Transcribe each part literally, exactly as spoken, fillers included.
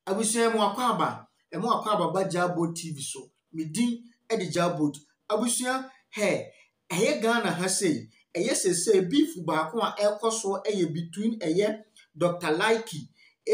Abusua mu akwaba, emu akwaba ba Jabot T V so. Me din e di Jabot. Abusua he, eye Ghana ha sei. Eye se se beef baako a ekoso eye between eye Doctor Likey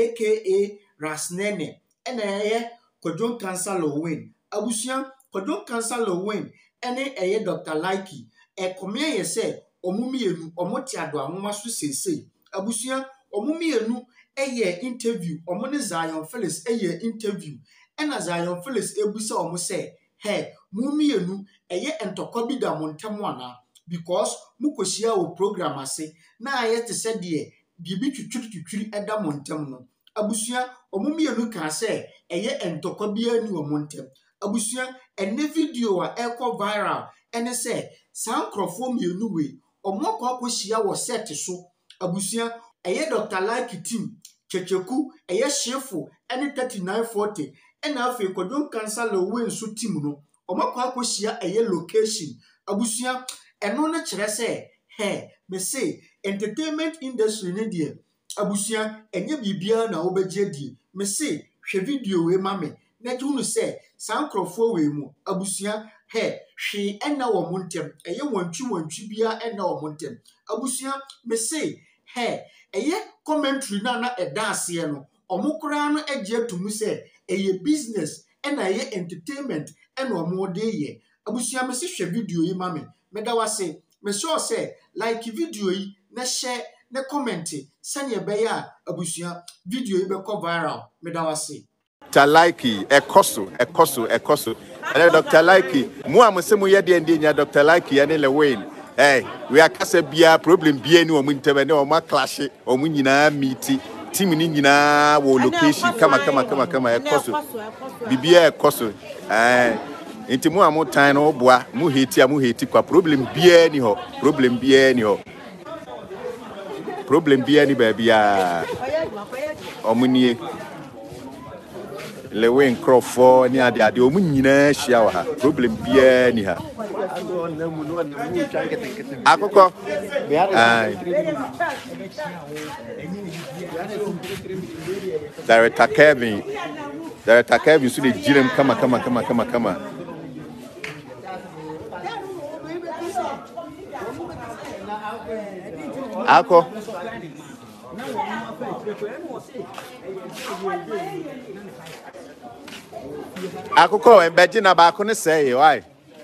aka Rasnene ene eye Kwadwo Cancer Lowin. Abusua Kwadwo Cancer Lowin ene eye Doctor Likey e komia ye se omumienu omoti ado anoma so sesei. Abusua omumienu eye interview omo ne Zion Felix eye interview ena Zion Felix ebusa omo se he mumienu eye entokwa bi da montemu ana because mukoshia wo program ase na aye te se de bibi twitwitwitwiri eda montemu no. Abusua omumienu ka se eye entokwa bi ani wo montem. Abusua ene video a ekọ viral ene se sankrofo mienu we omo kwa akoshia wo set so. Abusua eye Doctor Likey team Checheku eye shefu ene thirty-nine forty ena afi Kwadwo Cancer Lowin so team no omo kwa akoshia eye location. Abusua eno ne kire se he me say entertainment industry ne die abusua enye bibia na obeje die me say hwe video we mame na junu se sankrofo we mu abusua he hwe ena wo montem eye wantwi wantwi bia ena wo montem. Abusua me say he eye commentary na na edase no omukura no eje atumu se eye business ena eye entertainment ena omode ye. Abusua me say hwe video yi mame meda wase me sure say like video yi na share na comment send ye be ya abusua video yi be ko viral meda wase. Doctor Likey ekoso ekoso ekoso ele Doctor Likey mu amse mu ye de nya Doctor Likey ene Lowin eh we akasa bia problem bia ni o mu ntebe ne o ma clash o mu nyina meet team ni nyina wo location kama kama kama kama ekoso bibia ekoso eh enti mu amu tan no boa mu heti amu heti kwa problem bia ni ho problem bia ni ho problem bia ni ba bia omunie Lowin Crawford ni ade ade omu nyina hia wa ha problem bia ni ha akoko ai Director Kevin Director Kevin so de jirem kama kama kama kama kama ako akoko embeji na ba ko ne say why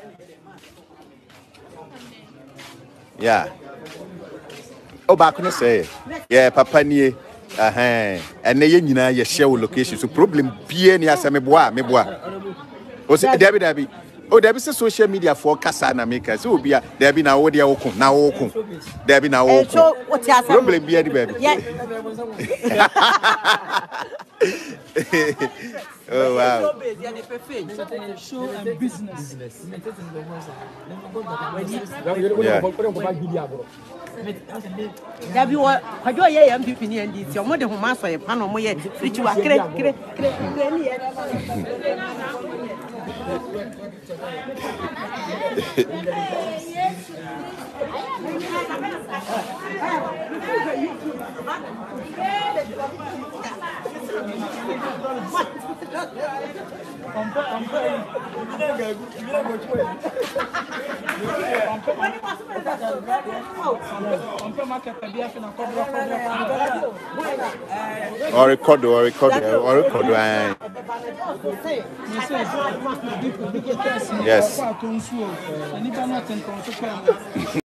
yeah o ba ko ne say yeah papa nie eh ene ye nyina ye share location so problem bia ni aseme boa me boa o se David David o David se social media for kasa na make say obia David na wo de wo kun na wo kun David na wo kun problem bia di baby oh wow show and business yeah bi wa kwajo ye M P P ni N D C omo de homa so ye pa no mo ye frichi wa kre kre kre kre ni ye or record or record or record yes